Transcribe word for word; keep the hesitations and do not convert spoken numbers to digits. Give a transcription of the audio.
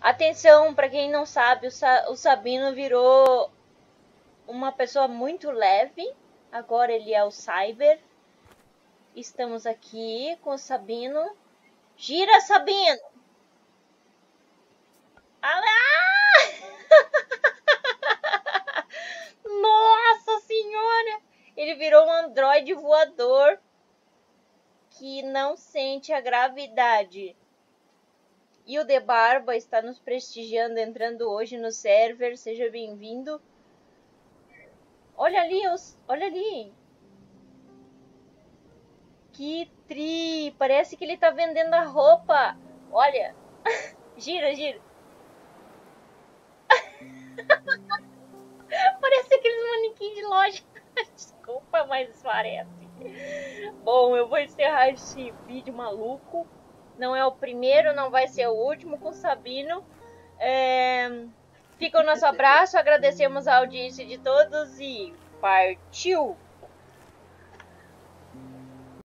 Atenção, para quem não sabe, o, Sa o Sabino virou uma pessoa muito leve. Agora ele é o Cyber. Estamos aqui com o Sabino. Gira, Sabino! Ah! Nossa senhora! Ele virou um androide voador que não sente a gravidade. E o The Barba está nos prestigiando, entrando hoje no server. Seja bem-vindo. Olha ali, os, olha ali. Que tri! Parece que ele tá vendendo a roupa. Olha. Gira, gira. Parece aqueles manequins de loja. Desculpa, mas parece. Bom, eu vou encerrar esse vídeo maluco. Não é o primeiro, não vai ser o último com o Sabino. É... Fica o nosso abraço, agradecemos a audiência de todos e partiu!